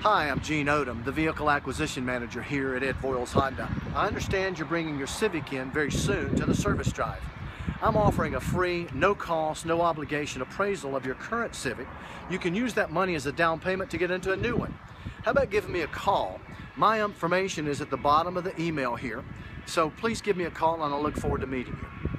Hi, I'm Gene Odom, the Vehicle Acquisition Manager here at Ed Voiles Honda. I understand you're bringing your Civic in very soon to the service drive. I'm offering a free, no-cost, no-obligation appraisal of your current Civic. You can use that money as a down payment to get into a new one. How about giving me a call? My information is at the bottom of the email here, so please give me a call and I'll look forward to meeting you.